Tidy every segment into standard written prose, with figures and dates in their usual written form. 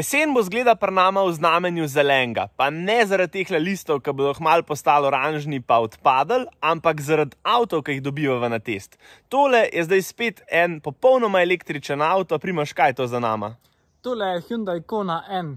Jesen bo zgleda pri nama v znamenju zelenega, pa ne zaradi teh listov, ki bodo kmalu postali oranžni pa odpadli, ampak zaradi avtov, ki jih dobivamo na test. Tole je zdaj spet en popolnoma električen avto. Primož, kaj je to za nama? Tole je Hyundai Kona N.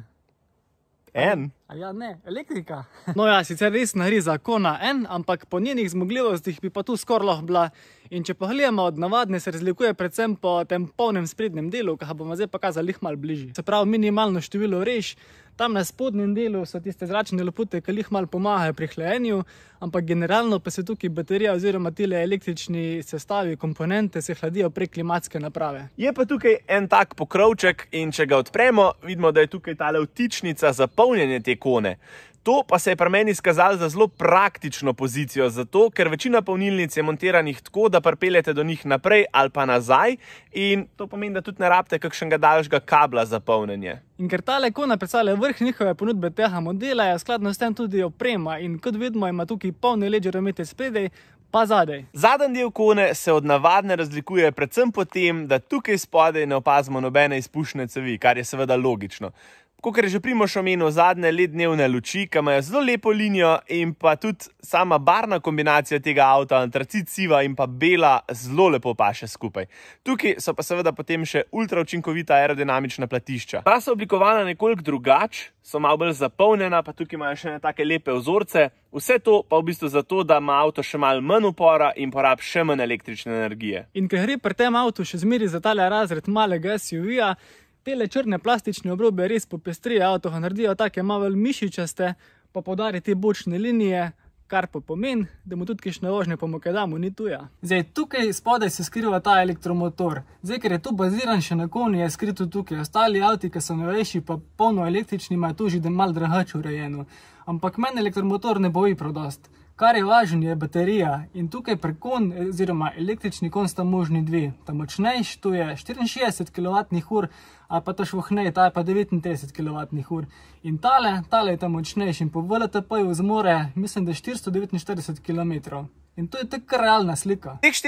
N? Ja, ne, elektrika. No ja, sicer res nariza Kona N, ampak po njenih zmogljivostih bi pa tu skoraj lahko bila. In če pa gledamo od navadne, se razlikuje predvsem po tem polnem sprednjem delu, ki ga bomo zdaj pokazali malo bližje. Se pravi, minimalno število rež, tam na spodnjem delu so tiste zračne lopute, ki malo pomagajo pri hlajenju, ampak generalno pa se tukaj baterija oziroma tile električni sestavi, komponente se hladijo prek klimatske naprave. Je pa tukaj en tak pokrovček in če ga odpremo, vidimo, da je tukaj tale vtičnica za polnjenje te kone. To pa se je pri meni izkazalo za zelo praktično pozicijo, zato ker večina polnilnic je montiranih tako, da pripeljete do njih naprej ali pa nazaj, in to pomeni, da tudi ne rabite kakšnega daljšega kabla za polnjenje. In ker tale kona predstavlja vrh njihove ponudbe tega modela, je skladno s tem tudi oprema in kot vidimo ima tukaj polni led žarometec spredaj pa zadaj. Zadnji del kone se od navadne razlikuje predvsem po tem, da tukaj spodaj ne opazimo nobene izpušne cevi, kar je seveda logično. Kakor je že Primož omenil, zadnje LED-dnevne luči, ki imajo zelo lepo linijo, in pa tudi sama barvna kombinacija tega avta, antracit siva in pa bela, zelo lepo paše skupaj. Tukaj so pa seveda potem še ultra učinkovita aerodinamična platišča. Ta so oblikovana nekoliko drugače, so malo bolj zapolnjena, pa tukaj imajo še take lepe vzorce. Vse to pa v bistvu zato, da ima avto še malo manj upora in porab še manj električne energije. In ker gre pri tem avtu še zmeri za tale razred malega SUV-ja, tele črne plastične obrobe res popestrijo avto, ga naredijo take malo mišičaste, pa poudari te bočne linije, kar pa pomeni, da mu tudi kakšne vožnje po makadamu ni tuja. Zdaj, tukaj spodaj se skriva ta elektromotor. Zdaj, ker je tu baziran še na koni, je skrito tukaj. Ostali avti, ki so novejši pa polno električni, imajo tu že malo drugače urejeno. Ampak meni elektromotor ne boji prav dosti. Kar je važno, je baterija. In tukaj pri kon, oziroma električni kon sta možni dve. Ta močnejši, tu je 64 kWh, ali pa ta švohnej, ta je pa 39 kWh. In tale je ta močnejši in po VLTP-ju zmore, mislim, da 449 km. In to je tako realna slika. Teh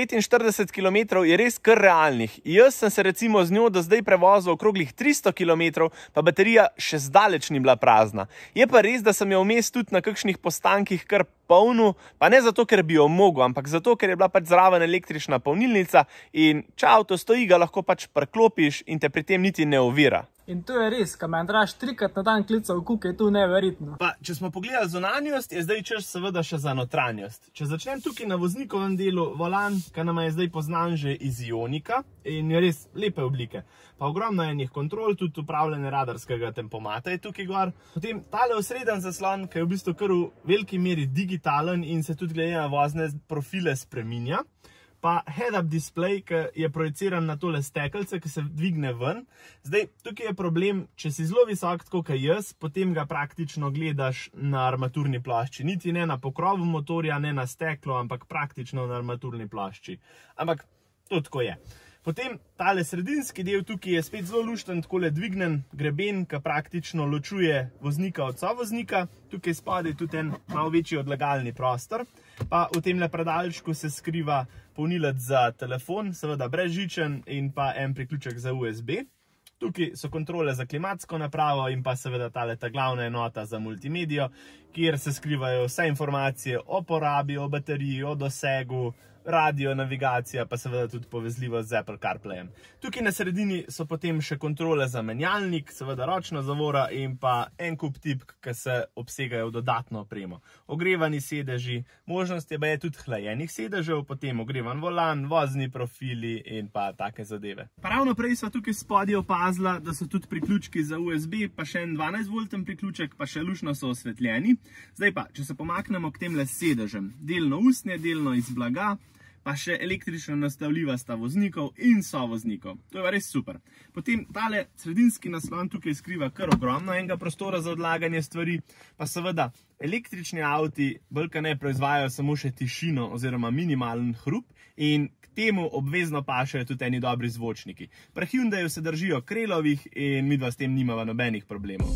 449 km je res kar realnih. Jaz sem se recimo z njo do zdaj prevozil okroglih 300 km, pa baterija še zdaleč ni bila prazna. Je pa res, da sem jo vmes tudi na kakšnih postankih kar polnil, pa ne zato, ker bi jo mogel, ampak zato, ker je bila pač zraven električna polnilnica in če avto stoji, ga lahko pač priklopiš in te pri tem niti ne ovira. In to je res, ko me Andraž 3-krat na dan klical v kuk, je tu neverjetno. Pa, če smo pogledali zunanjost, je zdaj čas seveda še za notranjost. Če začnem tukaj na voznikovem delu, volan, ki nam je zdaj poznan že iz Ionika in je res lepe oblike. Pa ogromno enih kontrol, tudi upravljanje radarskega tempomata je tukaj gor. Potem tale osreden zaslon, ki je v bistvu kar v veliki meri digitalen in se tudi glede na vozne profile spreminja. Pa head-up display, ki je projiciran na tole stekelce, ki se dvigne ven. Zdaj, tukaj je problem, če si zelo visok, tako kot jaz, potem ga praktično gledaš na armaturni plošči. Niti ne na pokrovu motorja, ne na steklo, ampak praktično na armaturni plošči. Ampak to tako je. Potem tale sredinski del tukaj je spet zelo lušten, takole dvignen greben, ki praktično ločuje voznika od sovoznika. Tukaj spodaj je tudi en malo večji odlagalni prostor. Pa v temle predalčku se skriva polnilec za telefon, seveda brezžičen, in pa en priključek za USB. Tukaj so kontrole za klimatsko napravo in pa seveda ta glavna enota za multimedijo, kjer se skrivajo vse informacije o porabi, o bateriji, o dosegu, radio, navigacija, pa seveda tudi povezljivost z Apple CarPlayem. Tukaj na sredini so potem še kontrole za menjalnik, seveda ročna zavora in pa en kup tipk, ki se obsegajo v dodatno opremo. Ogrevani sedeži, možnost je tudi hlajenih sedežev, potem ogrevan volan, vozni profili in pa take zadeve. Pa ravno prej sva tukaj spodaj opazila, da so tudi priključki za USB, pa še en 12-volten priključek, pa še luštno so osvetljeni. Zdaj pa, če se pomaknemo k temle sedežem, delno usnje, delno iz blaga, pa še električno nastavljiva sta voznikov in sovoznikov. To je res super. Potem tale sredinski naslon tukaj skriva kar ogromno enega prostora za odlaganje stvari, pa seveda električni avti bolj ne proizvajajo samo še tišino oziroma minimalen hrup in k temu obvezno pašajo tudi eni dobri zvočniki. Pri Hyundaiu se držijo krelovih in midva s tem nimava nobenih problemov.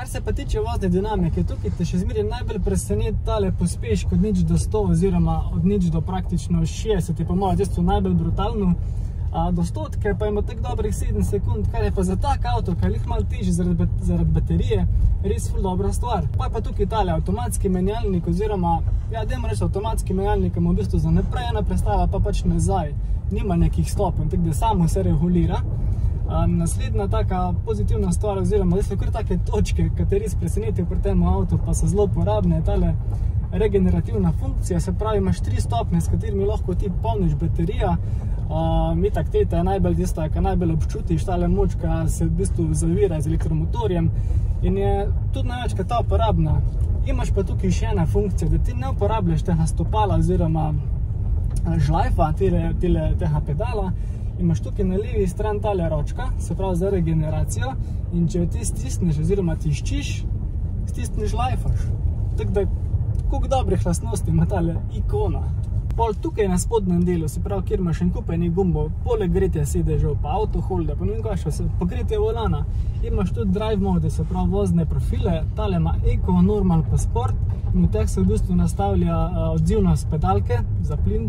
Kar se pa tiče vozne dinamike, tukaj te še zmeraj najbolj preseneti tale pospešek od 0 do 100 oziroma od 0 do praktično 60, je pa moje testo najbolj brutalno. Do 100 pa ima tako dobrih 7 sekund, kar je pa za tak avto, kar je malo težji zaradi baterije, res ful dobra stvar. Pa tukaj tale avtomatski menjalnik oziroma, dajmo reči avtomatski menjalnik, ima v bistvu za naprej ena prestava, pa pač nazaj. Nima nekih stopenj, tako da samo se regulira. Naslednja taka pozitivna stvar oziroma so kar take točke, ki res presenetijo pri tem avtu, pa so zelo uporabne, tale regenerativna funkcija, se pravi, imaš 3 stopnje, s katerimi lahko ti polniš baterija. Itak teta je najbolj tista, ki najbolj občutiš tale moč, ki se v bistvu zavira z elektromotorjem in je tudi največkrat ta uporabna. Imaš pa tukaj še ena funkcija, da ti ne uporabljaš tega stopala oziroma žlajfa, tega pedala. Imaš tukaj na levi stran tale ročka, se pravi za regeneracijo, in če jo ti stisneš oziroma tiščiš, stisneš žlajfaš. Tako da, koliko dobrih lastnosti ima tale ikona. Pol tukaj na spodnjem delu, se pravi, kjer imaš en kup enih gumbov, poleg gretja sedežev, pa autoholda, pa ne vem kaj še, pa gretje volana. Imaš tudi drive mode, se pravi vozne profile, tale ima Eco, Normal pa Sport, in v teh se v bistvu nastavlja odzivnost pedalke za plin,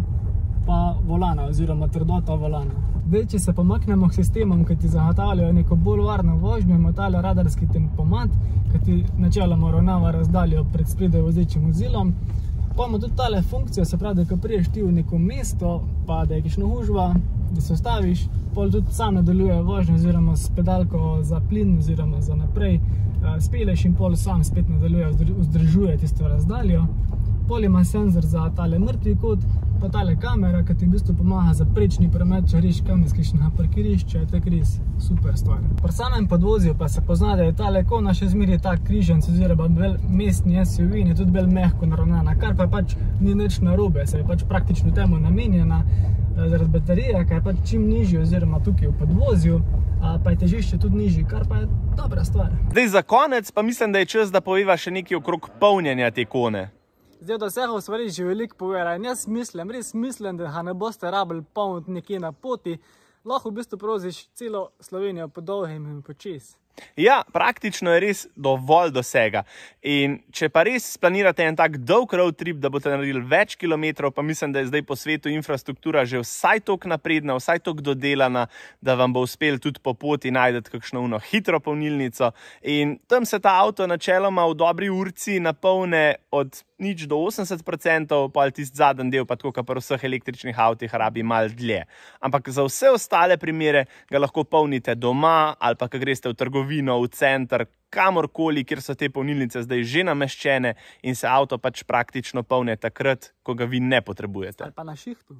pa volana oziroma trdota volana. Zdaj, če se pomaknemo k sistemom, ki ti zagotavljajo neko bolj varno vožnjo, ima tale radarski tempomat, ki ti načeloma uravnava razdaljo pred spredaj vozečim vozilom. Pa ima tudi tale funkcijo, se pravi, da ko priješ ti v neko mesto, pa da je kakšna gužva, da se ustaviš, pol tudi sam nadaljuje vožnjo oziroma s pedalko za plin oziroma za naprej, speleš in pol sam spet nadaljuje, vzdržuje tisto razdaljo. Pol ima senzor za tale mrtvi kot, pa tale kamera, ki ti v bistvu pomaga za prečni promet, če reš kam iz kakšnega parkirišča, je tako res super stvar. Pri samem podvozju pa se pozna, da je tale ikona še zmeraj tak križanc oziroma bolj mestni SUV in je tudi bolj mehko naravnana, kar pa pač ni nič narobe, se je pač praktično temu namenjena zaradi baterije, ki je pač čim nižji oziroma tukaj v podvozju, pa je težišče tudi nižji, kar pa je dobra stvar. Zdaj za konec pa mislim, da je čas, da poveva še nekaj okrog polnjenja te ikone. Zdaj, da vsega v stvari že veliko povedala in jaz res mislim, da ga ne boste rabili polniti nekje na poti, lahko v bistvu proziš celo Slovenijo po dolgem in počez. Ja, praktično je res dovolj dosega. In če pa res splanirate en tak dolg road trip, da boste naredili več kilometrov, pa mislim, da je zdaj po svetu infrastruktura že vsaj toliko napredna, vsaj toliko dodelana, da vam bo uspelo tudi po poti najdeti kakšno hitro polnilnico. In tam se ta avto načeloma v dobri urci napolne od 0 do 80%, pa tisti zadnji del, pa tako, kot pri vseh električnih avtih, rabi malo dlje. Ampak za vse ostale primere ga lahko polnite doma ali pa, ko greste v trgovino, v center, kamorkoli, kjer so te polnilnice zdaj že nameščene in se avto pač praktično polne takrat, ko ga vi ne potrebujete. Ali pa na šihtu.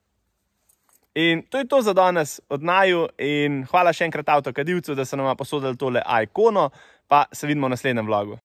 In to je to za danes od naju in hvala še enkrat Avtokadilcu, da so nama posodili tole ikono, pa se vidimo v naslednjem vlogu.